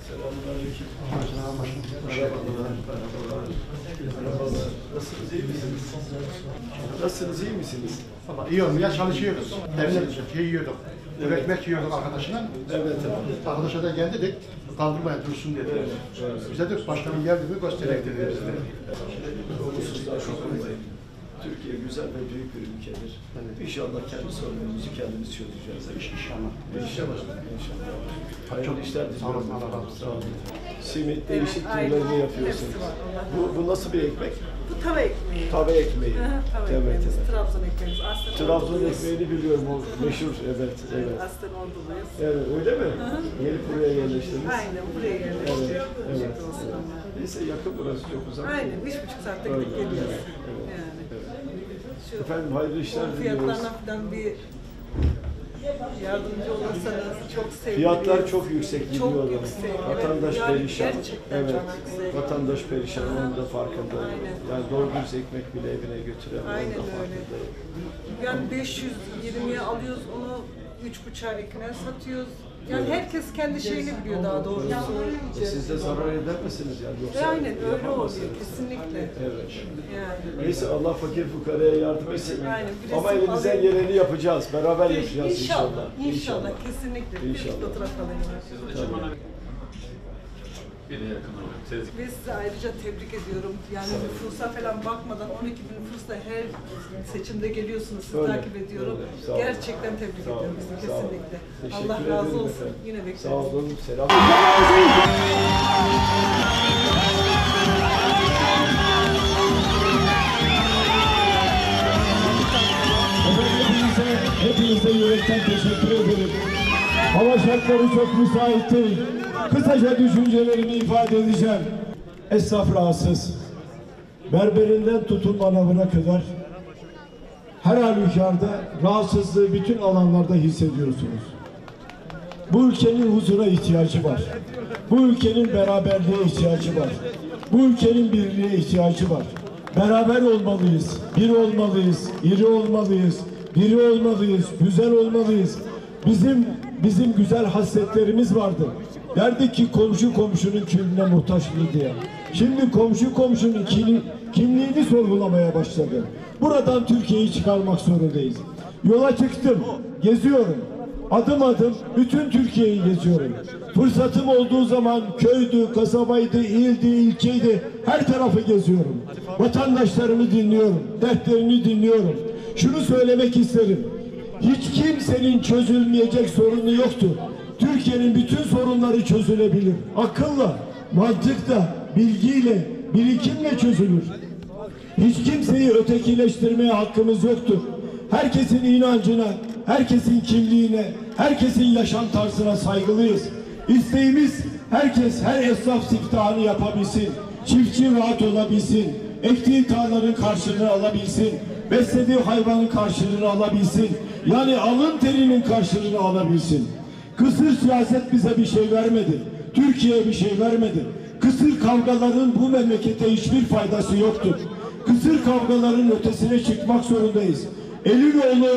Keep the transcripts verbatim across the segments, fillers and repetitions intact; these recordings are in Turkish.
Selamünaleyküm. Merhabalar. Merhabalar. Merhabalar. Nasılsınız, iyi misiniz? Nasılsınız, iyi misiniz? Valla iyi olmaya çalışıyoruz. Devlet şey yiyorduk. Evet. Ekmek yiyorduk arkadaşına. Evet, evet. Arkadaşa da gel dedik. Kaldırmaya dursun dedi. Evet. Bize de başkanın geldi mi göstererek dedi bizde. Olumsuzlar çok önemli. Türkiye güzel ve büyük bir ülkedir. Evet. İnşallah kendi sorunumuzu kendimiz çözeceğiz. İnşallah. İnşallah. İnşallah. Hayırlı Çok işler diliyorum. sağ olun. Sağ olun. Simit değişik türlerini yapıyorsunuz. Bu, bu nasıl bir ekmek? Bu tava ekmeği. Tava ekmeği. Tava Evet, ekmeğimiz, evet. Trabzon ekmeğimiz. Aslen Trabzon Orduluyuz. ekmeğini biliyorum, o meşhur, evet, evet. Aslen Orduluyuz. Evet, öyle mi? Gelip buraya yerleştiniz. Aynen, buraya yerleştik. Evet, evet. Şükür olsun ama. Neyse, yakın burası, çok uzak. Aynen, üç buçuk saatte Öyle, gidip geliyoruz. evet, Yani. Şu Efendim, hayırlı işler un diliyoruz. fiyatlarına falan bir yardımcı olursanız çok seviniriz. Fiyatlar çok yüksek Çok gidiyorlar. yüksek. Vatandaş Evet, yani perişan. gerçekten Evet. çok yüksek. Vatandaş perişan, onun da farkındayım. Aynen. Yani doğru düz ekmek bile evine götüremiyor. Aynen onun da öyle. farkındayım. Yani beş yüz yirmiye alıyoruz onu, üç buçuğa ekmeğe satıyoruz. Yani herkes kendi şeyini biliyor daha doğrusu. E siz de zarar eder misiniz yani? Yoksa E aynen öyle yapamazsınız. oluyor kesinlikle. Evet. Yani. Neyse, Allah fakir fukaraya yardım etsin. Aynen, bir Ama resim elimizden alayım. geleni yapacağız. Beraber yapacağız İnşallah, inşallah. inşallah, kesinlikle. Bir İnşallah. fotoğraf alayım. Bine yakın olarak. Tezgah. Ve sizi ayrıca tebrik ediyorum. Yani nüfusa falan bakmadan on iki bin nüfusla her seçimde geliyorsunuz. Sizi Öyle, takip ediyorum. öyle. Sağ olun. Gerçekten tebrik Sağ olun, ediyorum sizi sağ olun. kesinlikle. Teşekkür Allah ederim razı olsun. efendim. Yine bekleriz. Sağ olun. Selam. Hepinize, hepinize yürekten teşekkür ederim. Hava şartları çok müsait değil. Kısaca düşüncelerimi ifade edeceğim. Esnaf rahatsız. Berberinden tutun manavına kadar her halükarda rahatsızlığı bütün alanlarda hissediyorsunuz. Bu ülkenin huzura ihtiyacı var. Bu ülkenin beraberliğe ihtiyacı var. Bu ülkenin birliğe ihtiyacı var. Beraber olmalıyız, bir olmalıyız, iri olmalıyız, biri olmalıyız, güzel olmalıyız. Bizim bizim güzel hasletlerimiz vardı. Derdik ki komşu komşunun külüne muhtaç mı diye. Şimdi komşu komşunun kimli, kimliğini sorgulamaya başladı. Buradan Türkiye'yi çıkarmak zorundayız. Yola çıktım, geziyorum. Adım adım bütün Türkiye'yi geziyorum. Fırsatım olduğu zaman köydü, kasabaydı, ildi, ilçeydi, her tarafı geziyorum. Vatandaşlarımı dinliyorum, dertlerini dinliyorum. Şunu söylemek isterim. Hiç kimsenin çözülmeyecek sorunu yoktur. Türkiye'nin bütün sorunları çözülebilir. Akılla, mantıkla, bilgiyle, birikimle çözülür. Hiç kimseyi ötekileştirmeye hakkımız yoktur. Herkesin inancına, herkesin kimliğine, herkesin yaşam tarzına saygılıyız. İsteğimiz herkes her esnaf siftahını yapabilsin. Çiftçi rahat olabilsin. Ektiği tarlaların karşılığını alabilsin. Beslediği hayvanın karşılığını alabilsin. Yani alın terinin karşılığını alabilsin. Kısır siyaset bize bir şey vermedi. Türkiye'ye bir şey vermedi. Kısır kavgaların bu memlekete hiçbir faydası yoktur. Kısır kavgaların ötesine çıkmak zorundayız. Elinoğlu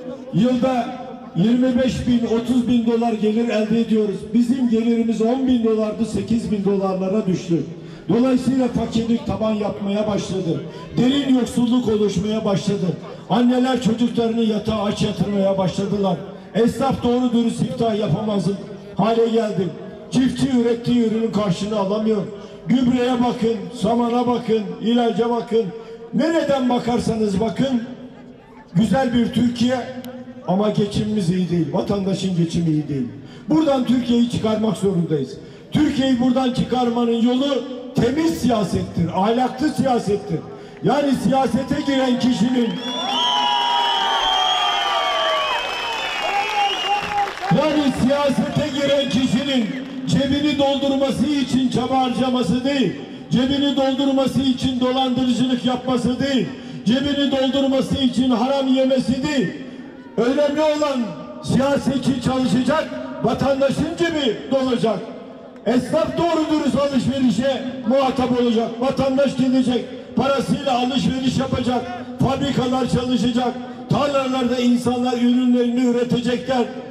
yılda yirmi beş bin, otuz bin dolar gelir elde ediyoruz. Bizim gelirimiz on bin dolardı, sekiz bin dolarlara düştü. Dolayısıyla fakirlik taban yapmaya başladı. Derin yoksulluk oluşmaya başladı. Anneler çocuklarını yatağa aç yatırmaya başladılar. Esnaf doğru dürüst siftah yapamaz hale geldi. Çiftçi ürettiği ürünün karşılığını alamıyor. Gübreye bakın, samana bakın, ilaca bakın. Nereden bakarsanız bakın, güzel bir Türkiye ama geçimimiz iyi değil. Vatandaşın geçimi iyi değil. Buradan Türkiye'yi çıkarmak zorundayız. Türkiye'yi buradan çıkarmanın yolu temiz siyasettir, ahlaklı siyasettir. Yani siyasete giren kişinin yani siyasete giren kişinin cebini doldurması için çaba harcaması değil, cebini doldurması için dolandırıcılık yapması değil, cebini doldurması için haram yemesi değil. Önemli olan siyasetçi çalışacak, vatandaşın cebi dolacak. Esnaf doğru dürüst alışverişe muhatap olacak. Vatandaş gidecek, parasıyla alışveriş yapacak, fabrikalar çalışacak, tarlalarda insanlar ürünlerini üretecekler.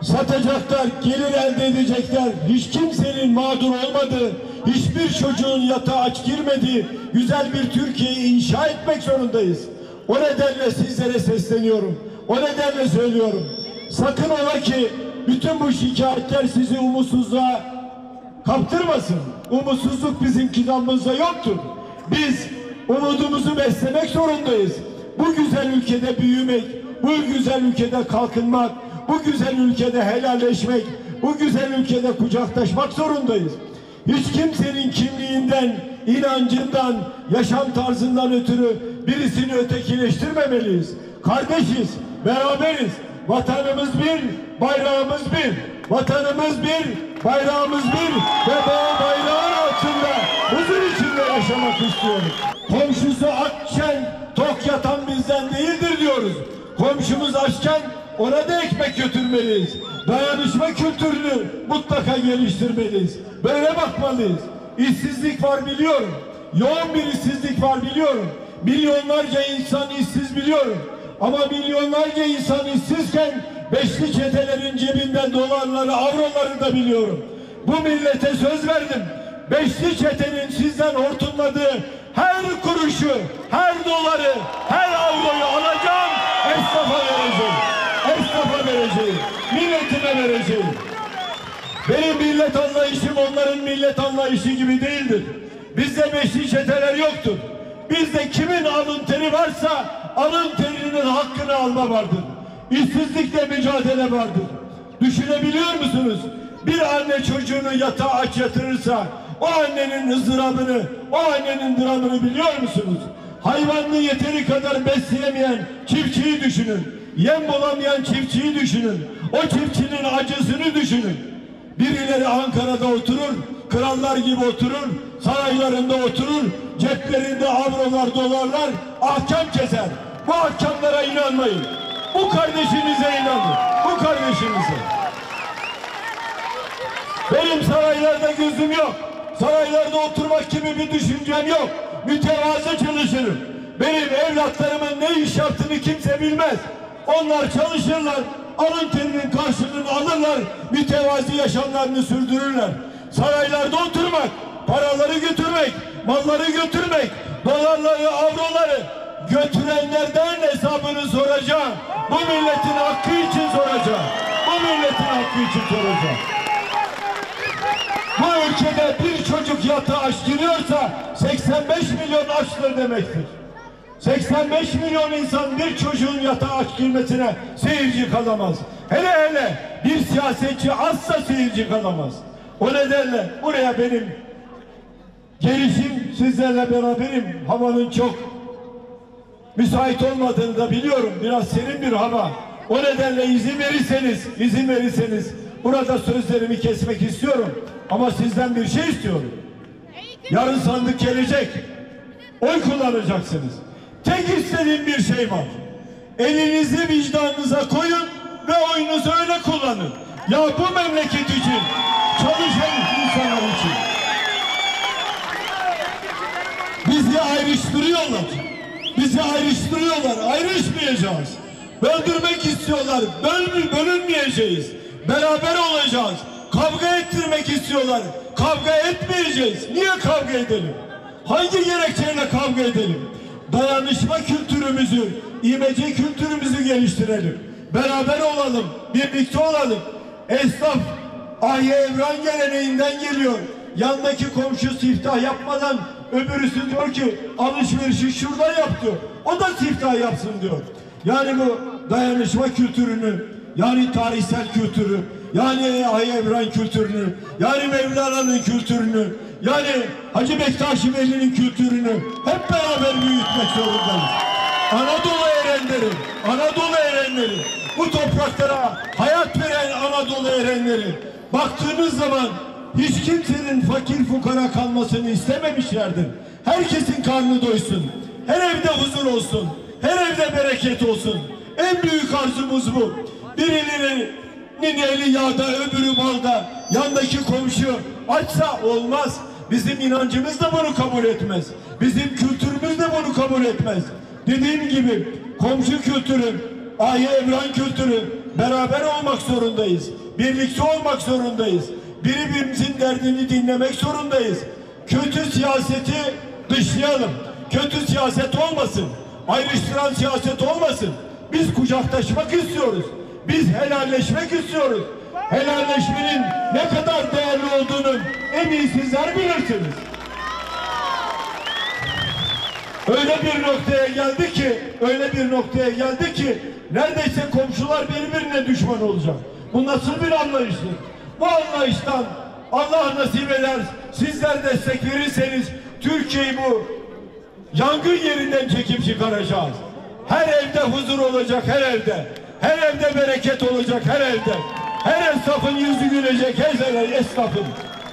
satacaklar, gelir elde edecekler. Hiç kimsenin mağdur olmadığı, hiçbir çocuğun yatağa aç girmediği güzel bir Türkiye'yi inşa etmek zorundayız. O nedenle sizlere sesleniyorum. O nedenle söylüyorum. Sakın ola ki bütün bu şikayetler sizi umutsuzluğa kaptırmasın. Umutsuzluk bizim kitabımızda yoktur. Biz umudumuzu beslemek zorundayız. Bu güzel ülkede büyümek, bu güzel ülkede kalkınmak, bu güzel ülkede helalleşmek, bu güzel ülkede kucaklaşmak zorundayız. Hiç kimsenin kimliğinden, inancından, yaşam tarzından ötürü birisini ötekileştirmemeliyiz. Kardeşiz, beraberiz. Vatanımız bir, bayrağımız bir. Vatanımız bir, bayrağımız bir ve bu bayrağın altında huzur içinde yaşamak istiyoruz. Komşusu açken tok yatan bizden değildir diyoruz. Komşumuz açken ona da ekmek götürmeliyiz. Dayanışma kültürünü mutlaka geliştirmeliyiz. Böyle bakmalıyız. İşsizlik var biliyorum. Yoğun bir işsizlik var biliyorum. Milyonlarca insan işsiz biliyorum. Ama milyonlarca insan işsizken beşli çetelerin cebinden dolarları, avroları da biliyorum. Bu millete söz verdim. Beşli çetenin sizden hortumladığı her kuruşu, her doları, her avroyu alacağım, esnafa vereceğim. Esnafa vereceğim. Milletime vereceğim. Benim millet anlayışım onların millet anlayışı gibi değildir. Bizde beşli çeteler yoktur. Bizde kimin alın teri varsa alın terinin hakkını alma vardır. İşsizlikle mücadele vardır. Düşünebiliyor musunuz? Bir anne çocuğunu yatağa aç yatırırsa o annenin ızdırabını, o annenin dramını biliyor musunuz? Hayvanını yeteri kadar besleyemeyen çiftçiyi düşünün. Yem bulamayan çiftçiyi düşünün. O çiftçinin acısını düşünün. Birileri Ankara'da oturur, krallar gibi oturur, saraylarında oturur, ceplerinde avrolar, dolarlar, ahkam keser. Bu ahkamlara inanmayın. Bu kardeşinize inanın. Bu kardeşinize. Benim saraylarda gözüm yok. Saraylarda oturmak gibi bir düşüncem yok. Mütevazı çalışırım. Benim evlatlarımın ne iş yaptığını kimse bilmez. Onlar çalışırlar, alın terinin karşılığını alırlar, mütevazi yaşamlarını sürdürürler. Saraylarda oturmak, paraları götürmek, malları götürmek, dolarları, avroları götürenlerden hesabını soracağım. Bu milletin hakkı için soracağım. Bu milletin hakkı için soracağım. Bu ülkede bir çocuk yatağa aç giriyorsa seksen beş milyon açtır demektir. seksen beş milyon insan bir çocuğun yatağa aç girmesine seyirci kalamaz. Hele hele bir siyasetçi asla seyirci kalamaz. O nedenle buraya benim gelişim sizlerle beraberim. Havanın çok müsait olmadığını da biliyorum. Biraz serin bir hava. O nedenle izin verirseniz, izin verirseniz burada sözlerimi kesmek istiyorum. Ama sizden bir şey istiyorum. Yarın sandık gelecek. Oy kullanacaksınız. Tek istediğim bir şey var. Elinizi vicdanınıza koyun ve oyunuzu öyle kullanın. Ya bu memleket için, çalışan insanlar için. Bizi ayrıştırıyorlar. Bizi ayrıştırıyorlar. Ayrışmayacağız. Böldürmek istiyorlar. Böl bölünmeyeceğiz. Beraber olacağız. Kavga ettirmek istiyorlar. Kavga etmeyeceğiz. Niye kavga edelim? Hangi gerekçeyle kavga edelim? Dayanışma kültürümüzü, imece kültürümüzü geliştirelim. Beraber olalım, birlikte olalım. Esnaf Ahi Evran geleneğinden geliyor. Yandaki komşu siftah yapmadan öbürüsü diyor ki alışverişi şurada yap diyor. O da siftah yapsın diyor. Yani bu dayanışma kültürünü, yani tarihsel kültürü, yani Ahi Evran kültürünü, yani Mevlana'nın kültürünü, yani Hacı Bektaş Veli'nin kültürünü hep beraber büyütmek zorundayız. Anadolu erenleri, Anadolu erenleri, bu topraklara hayat veren Anadolu erenleri baktığınız zaman hiç kimsenin fakir fukara kalmasını istememişlerdir. Herkesin karnı doysun, her evde huzur olsun, her evde bereket olsun. En büyük arzumuz bu. Birilerinin eli yağda, öbürü balda, yandaki komşu açsa olmaz. Bizim inancımız da bunu kabul etmez. Bizim kültürümüz de bunu kabul etmez. Dediğim gibi komşu kültürü, Ahi Evran kültürü, beraber olmak zorundayız. Birlikte olmak zorundayız. Birbirimizin derdini dinlemek zorundayız. Kötü siyaseti dışlayalım. Kötü siyaset olmasın. Ayrıştıran siyaset olmasın. Biz kucaklaşmak istiyoruz. Biz helalleşmek istiyoruz. Helalleşmenin ne kadar değerli olduğunu en iyi sizler bilirsiniz. Öyle bir noktaya geldi ki, öyle bir noktaya geldi ki neredeyse komşular birbirine düşman olacak. Bu nasıl bir anlayıştır? Bu anlayıştan Allah nasip eder, sizler destek verirseniz Türkiye'yi bu yangın yerinden çekip çıkaracağız. Her evde huzur olacak, her evde. Her evde bereket olacak, her evde. Her esnafın yüzü gülecek, her esnafın.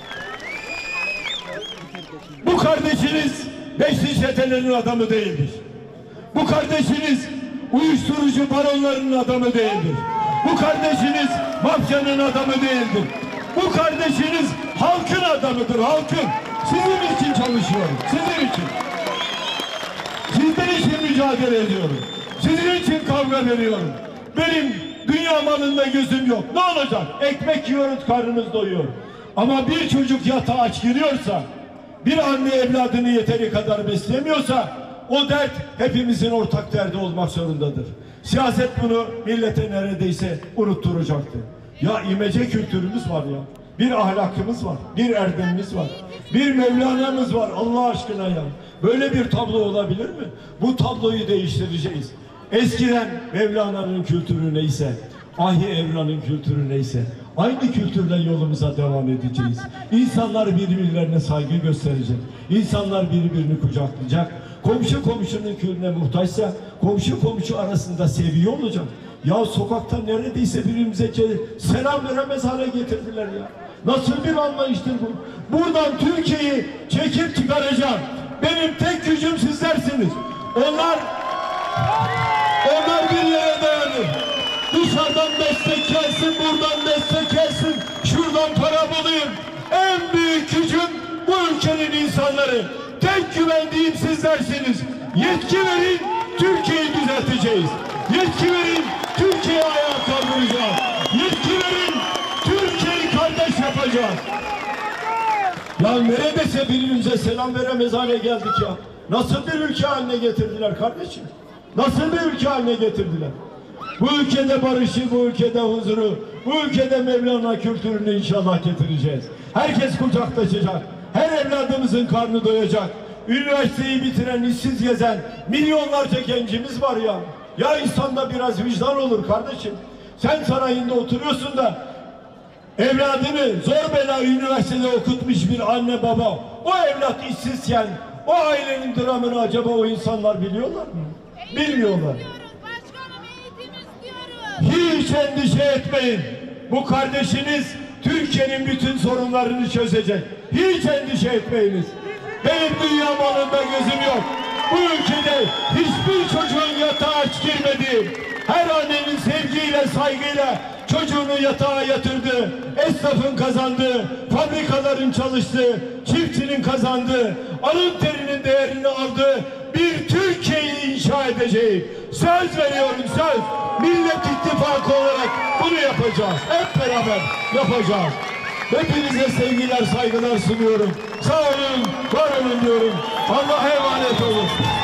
Bu kardeşiniz beşli çetelerin adamı değildir. Bu kardeşiniz uyuşturucu baronlarının adamı değildir. Bu kardeşiniz mafyanın adamı değildir. Bu kardeşiniz halkın adamıdır, halkın. Sizin için çalışıyorum, sizin için. Sizin için mücadele ediyorum. Sizin için kavga veriyorum. Benim dünya malında gözüm yok. Ne olacak? Ekmek yiyoruz, karnımız doyuyor. Ama bir çocuk yatağa aç giriyorsa, bir anne evladını yeteri kadar beslemiyorsa, o dert hepimizin ortak derdi olmak zorundadır. Siyaset bunu millete neredeyse unutturacaktı. Ya imece kültürümüz var ya. Bir ahlakımız var, bir erdemimiz var, bir Mevlana'mız var Allah aşkına ya. Böyle bir tablo olabilir mi? Bu tabloyu değiştireceğiz. Eskiden Mevlana'nın kültürü neyse, Ahi Evran'ın kültürü neyse, aynı kültürle yolumuza devam edeceğiz. İnsanlar birbirlerine saygı gösterecek. İnsanlar birbirini kucaklayacak. Komşu komşunun külüne muhtaçsa komşu komşu arasında sevgi olacak. Ya sokakta neredeyse birbirimize selam veremez hale getirdiler ya. Nasıl bir anlayıştır bu? Buradan Türkiye'yi çekip çıkaracağım. Benim tek gücüm sizlersiniz. Onlar onlar bir yere dayanır. Dışarıdan destek gelsin, buradan destek gelsin, şuradan para bulayım. En büyük gücüm bu ülkenin insanları. Tek güvendiğim sizlersiniz. Yetki verin, Türkiye'yi düzelteceğiz. Yetki verin, Türkiye'yi ayağa kaldıracağız. Yetki verin, Türkiye'yi kardeş yapacağız. Ya neredeyse birbirimize selam veremez hale geldik ya. Nasıl bir ülke haline getirdiler kardeşim? Nasıl bir ülke haline getirdiler? Bu ülkede barışı, bu ülkede huzuru, bu ülkede Mevlana kültürünü inşallah getireceğiz. Herkes kucaklaşacak. Her evladımızın karnı doyacak. Üniversiteyi bitiren, işsiz gezen milyonlarca gencimiz var ya. Ya insanda biraz vicdan olur kardeşim. Sen sarayında oturuyorsun da evladını zor bela üniversitede okutmuş bir anne baba, o evlat işsizken o ailenin dramını acaba o insanlar biliyorlar mı? Bilmiyorlar. Başkanım eğitim istiyoruz. Hiç endişe etmeyin. Bu kardeşiniz Türkiye'nin bütün sorunlarını çözecek. Hiç endişe etmeyiniz. Benim dünya malında gözüm yok. Bu ülkede hiçbir çocuğun yatağa aç girmediği, her annenin sevgiyle, saygıyla çocuğunu yatağa yatırdığı, esnafın kazandığı, fabrikaların çalıştığı, çiftçinin kazandığı, alın terinin değerini aldığı bir Türkiye'yi inşa edeceğim. Söz veriyorum, söz. Millet İttifakı olarak bunu yapacağız. Hep beraber yapacağız. Hepinize sevgiler, saygılar sunuyorum. Sağ olun, var olun diyorum. Allah'a emanet olun.